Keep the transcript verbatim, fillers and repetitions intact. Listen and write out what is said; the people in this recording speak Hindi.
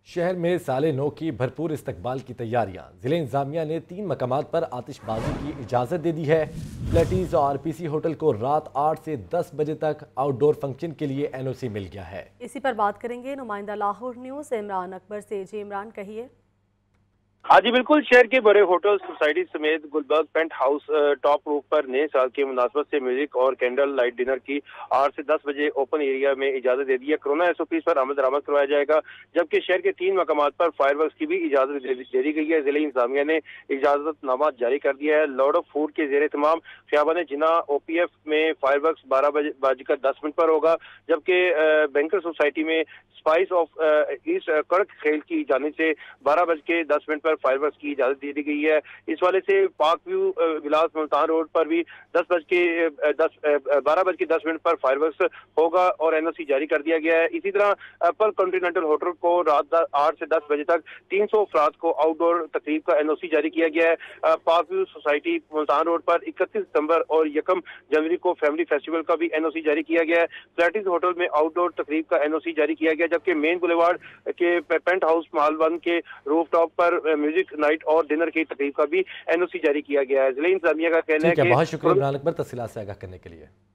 शहर में साले नौ की भरपूर इस्तकबाल की तैयारियां। जिले इंतजामिया ने तीन मकामात पर आतिशबाजी की इजाज़त दे दी है। फ्लैटीज और आरपीसी होटल को रात आठ से दस बजे तक आउटडोर फंक्शन के लिए एनओसी मिल गया है। इसी पर बात करेंगे नुमाइंदा लाहौर न्यूज़ इमरान अकबर से। जी इमरान, कहिए। हाँ जी बिल्कुल, शहर के बड़े होटल सोसाइटी समेत Gulberg penthouse top roof पर नए साल के मुनासबत से म्यूजिक और कैंडल लाइट डिनर की आठ से दस बजे ओपन एरिया में इजाजत दे दी है। कोरोना एसओपी पर अमल दरामद करवाया जाएगा, जबकि शहर के तीन मकामात पर फायरवर्क्स की भी इजाजत दे दी गई है। जिले इंतजामिया ने इजाजतनामा जारी कर दिया है। लॉर्ड ऑफ फूड के जेर तमाम खियाबान जिना ओपीएफ में फायरवर्क्स बारह बजे बाजीकर दस मिनट पर होगा, जबकि बैंकर सोसाइटी में स्पाइस ऑफ ईस्ट कड़क खेल की जाने से बारह बज के दस मिनट पर फायरवर्क्स की इजाजत दे दी गई है। इस वाले से park view villas Multan road पर भी दस बज के दस बारह बज के दस मिनट पर फायरवर्क्स होगा और एनओसी जारी कर दिया गया है। इसी तरह एप्पल कॉन्टिनेंटल होटल को रात आठ से दस बजे तक तीन सौ अफराद को आउटडोर तकरीब का एनओसी जारी किया गया है। Park view society Multan road पर इकतीस सितंबर और यकम जनवरी को फैमिली फेस्टिवल का भी एनओसी जारी किया गया है। फ्लैटीज होटल में आउटडोर तकरीब का एनओसी जारी किया गया, जबकि मेन बुलेवार्ड के पेंट हाउस मालवन के रूफ टॉप पर म्यूजिक नाइट और डिनर की तकरीब का भी एनओसी जारी किया गया है। जिले इंतजामिया का कहना है कि बहुत शुक्रिया इमरान अकबर तफसीलात से आगाह करने के लिए।